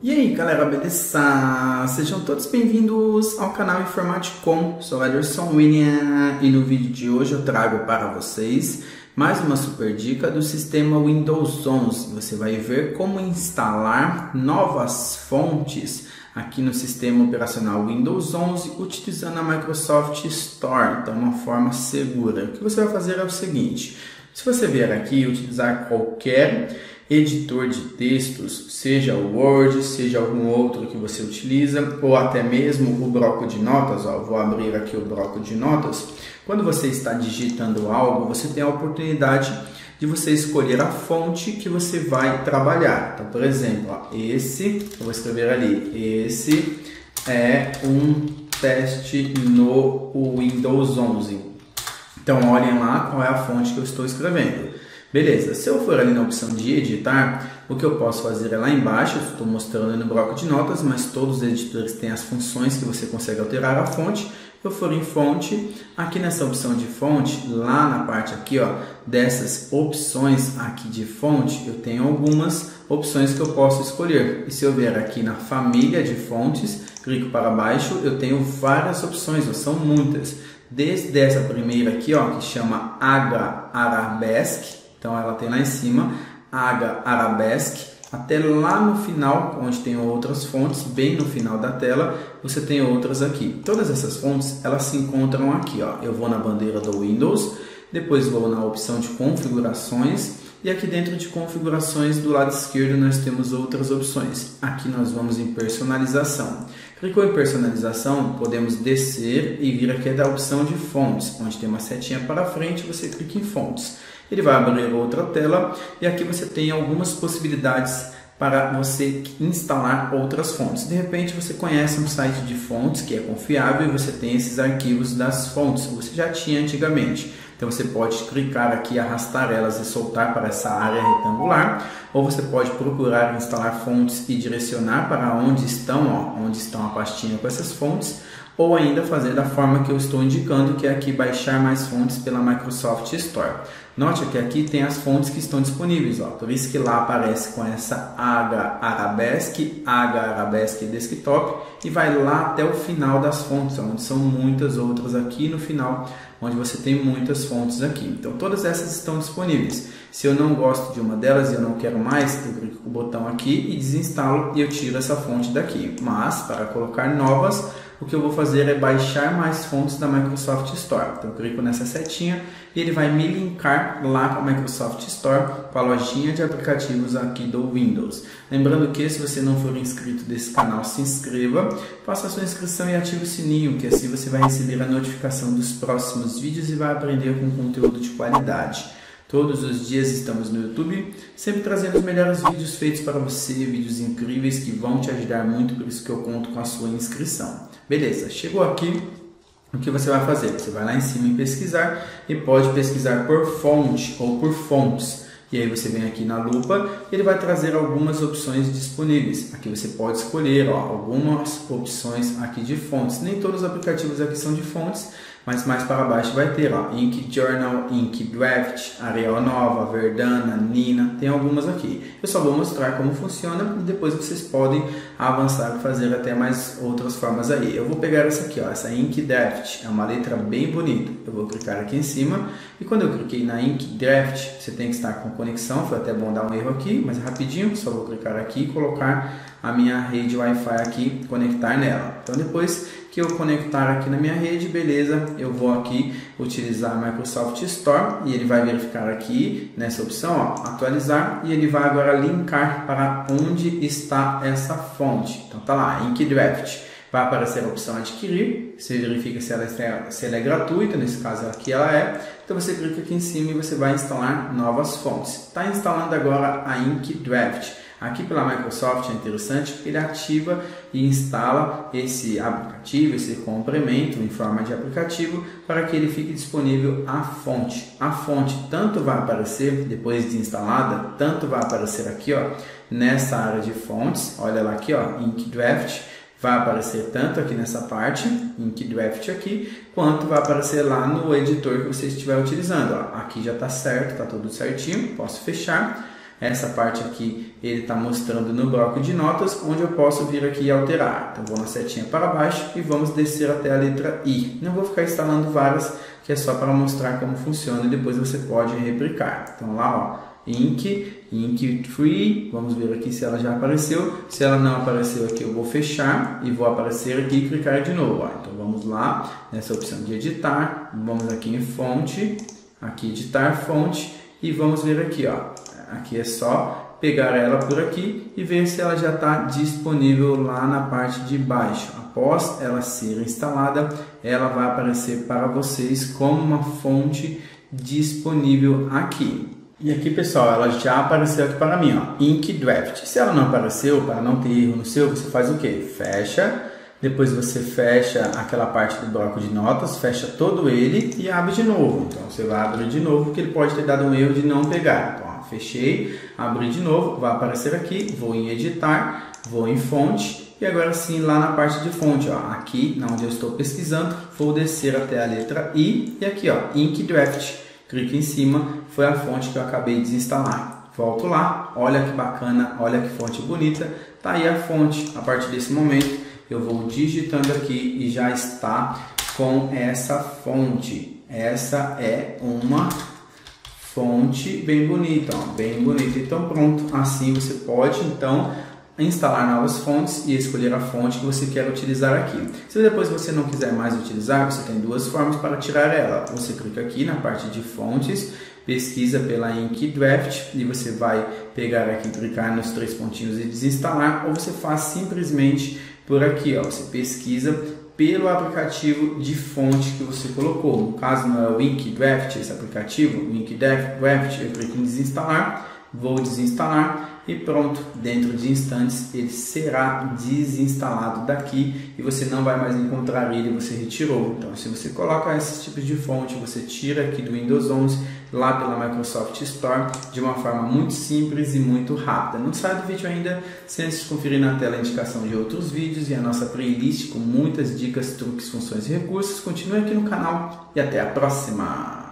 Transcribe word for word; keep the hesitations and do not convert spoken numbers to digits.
E aí galera, beleza? Sejam todos bem-vindos ao canal Informaticom. Sou Ederson William e no vídeo de hoje eu trago para vocês mais uma super dica do sistema Windows onze. Você vai ver como instalar novas fontes aqui no sistema operacional Windows onze utilizando a Microsoft Store, então uma forma segura. O que você vai fazer é o seguinte: se você vier aqui e utilizar qualquer editor de textos, seja o Word, seja algum outro que você utiliza, ou até mesmo o bloco de notas, ó, vou abrir aqui o bloco de notas. Quando você está digitando algo, você tem a oportunidade de você escolher a fonte que você vai trabalhar. Então, por exemplo, ó, esse, eu vou escrever ali, esse é um teste no Windows onze. Então, olhem lá qual é a fonte que eu estou escrevendo. Beleza, se eu for ali na opção de editar, o que eu posso fazer é lá embaixo, eu estou mostrando no bloco de notas, mas todos os editores têm as funções que você consegue alterar a fonte. Eu for em fonte, aqui nessa opção de fonte, lá na parte aqui, ó, dessas opções aqui de fonte, eu tenho algumas opções que eu posso escolher. E se eu vier aqui na família de fontes, clico para baixo, eu tenho várias opções, ó, são muitas. Desde essa primeira aqui, ó, que chama H Arabesque. Então ela tem lá em cima H Arabesque, até lá no final, onde tem outras fontes, bem no final da tela, você tem outras aqui. Todas essas fontes, elas se encontram aqui, ó. Eu vou na bandeira do Windows, depois vou na opção de configurações, e aqui dentro de configurações, do lado esquerdo, nós temos outras opções. Aqui nós vamos em personalização. Clicou em personalização, podemos descer e vir aqui da opção de fontes, onde tem uma setinha para frente, você clica em fontes. Ele vai abrir outra tela e aqui você tem algumas possibilidades para você instalar outras fontes. De repente você conhece um site de fontes que é confiável e você tem esses arquivos das fontes, você já tinha antigamente. Então você pode clicar aqui, arrastar elas e soltar para essa área retangular, ou você pode procurar instalar fontes e direcionar para onde estão, ó, onde estão a pastinha com essas fontes, ou ainda fazer da forma que eu estou indicando, que é aqui baixar mais fontes pela Microsoft Store. Note que aqui tem as fontes que estão disponíveis, ó, por isso que lá aparece com essa H Arabesque, H Arabesque Desktop, e vai lá até o final das fontes, onde são muitas outras aqui no final, onde você tem muitas fontes aqui. Então todas essas estão disponíveis. Se eu não gosto de uma delas e eu não quero mais, eu clico com o botão aqui e desinstalo e eu tiro essa fonte daqui. Mas para colocar novas, o que eu vou fazer é baixar mais fontes da Microsoft Store. Então eu clico nessa setinha e ele vai me linkar lá com a Microsoft Store, com a lojinha de aplicativos aqui do Windows. Lembrando que se você não for inscrito desse canal, se inscreva, faça a sua inscrição e ative o sininho, que assim você vai receber a notificação dos próximos vídeos e vai aprender com conteúdo de qualidade. Todos os dias estamos no YouTube, sempre trazendo os melhores vídeos feitos para você, vídeos incríveis que vão te ajudar muito, por isso que eu conto com a sua inscrição. Beleza, chegou aqui, o que você vai fazer? Você vai lá em cima em pesquisar e pode pesquisar por fonte ou por fontes. E aí você vem aqui na lupa e ele vai trazer algumas opções disponíveis. Aqui você pode escolher, ó, algumas opções aqui de fontes. Nem todos os aplicativos aqui são de fontes, mas mais para baixo vai ter, ó, Ink Journal, Ink Draft, Arial Nova, Verdana, Nina, tem algumas aqui. Eu só vou mostrar como funciona e depois vocês podem avançar e fazer até mais outras formas aí. Eu vou pegar essa aqui, ó, essa Ink Draft, é uma letra bem bonita. Eu vou clicar aqui em cima e quando eu cliquei na Ink Draft, você tem que estar com conexão, foi até bom dar um erro aqui, mas rapidinho, só vou clicar aqui e colocar a minha rede Wi-Fi aqui, conectar nela. Então depois que eu conectar aqui na minha rede, beleza, eu vou aqui utilizar a Microsoft Store e ele vai verificar aqui nessa opção, ó, atualizar, e ele vai agora linkar para onde está essa fonte. Então tá lá, Ink Draft. Vai aparecer a opção adquirir, você verifica se ela, é, se ela é gratuita, nesse caso aqui ela é, então você clica aqui em cima e você vai instalar novas fontes. Está instalando agora a Ink Draft. Aqui pela Microsoft é interessante porque ele ativa e instala esse aplicativo, esse complemento em forma de aplicativo para que ele fique disponível a fonte. A fonte tanto vai aparecer depois de instalada, tanto vai aparecer aqui, ó, nessa área de fontes, olha lá aqui, ó, Ink Draft. Vai aparecer tanto aqui nessa parte, Ink Draft aqui, quanto vai aparecer lá no editor que você estiver utilizando. Ó, aqui já está certo, está tudo certinho, posso fechar. Essa parte aqui ele está mostrando no bloco de notas, onde eu posso vir aqui e alterar. Então vou na setinha para baixo e vamos descer até a letra I. Não vou ficar instalando várias, que é só para mostrar como funciona e depois você pode replicar. Então lá, ó. Ink, Ink tree, vamos ver aqui se ela já apareceu. Se ela não apareceu aqui, eu vou fechar e vou aparecer aqui e clicar de novo. Ó. Então vamos lá, nessa opção de editar, vamos aqui em fonte, aqui editar fonte e vamos ver aqui, ó. Aqui é só pegar ela por aqui e ver se ela já está disponível lá na parte de baixo. Após ela ser instalada, ela vai aparecer para vocês como uma fonte disponível aqui. E aqui, pessoal, ela já apareceu aqui para mim, ó, Ink Draft. Se ela não apareceu, para não ter erro no seu, você faz o que? Fecha, depois você fecha aquela parte do bloco de notas, fecha todo ele e abre de novo. Então você vai abrir de novo, porque ele pode ter dado um erro de não pegar. Então, ó, fechei, abri de novo, vai aparecer aqui, vou em editar, vou em fonte e agora sim lá na parte de fonte, ó, aqui onde eu estou pesquisando, vou descer até a letra I e aqui, ó, Ink Draft. Clique em cima, foi a fonte que eu acabei de desinstalar. Volto lá, olha que bacana, olha que fonte bonita. Tá aí a fonte. A partir desse momento eu vou digitando aqui e já está com essa fonte. Essa é uma fonte bem bonita, ó, bem bonita. Então pronto, assim você pode então instalar novas fontes e escolher a fonte que você quer utilizar aqui. Se depois você não quiser mais utilizar, você tem duas formas para tirar ela. Você clica aqui na parte de fontes, pesquisa pela Ink Draft e você vai pegar aqui, clicar nos três pontinhos e desinstalar, ou você faz simplesmente por aqui, ó, você pesquisa pelo aplicativo de fonte que você colocou. No caso não é o Ink Draft, esse aplicativo, o Ink Draft, eu clico em desinstalar, vou desinstalar e pronto, dentro de instantes ele será desinstalado daqui e você não vai mais encontrar ele, você retirou. Então se você coloca esses tipos de fonte, você tira aqui do Windows onze, lá pela Microsoft Store, de uma forma muito simples e muito rápida. Não sai do vídeo ainda, sem antes conferir na tela a indicação de outros vídeos e a nossa playlist com muitas dicas, truques, funções e recursos. Continue aqui no canal e até a próxima!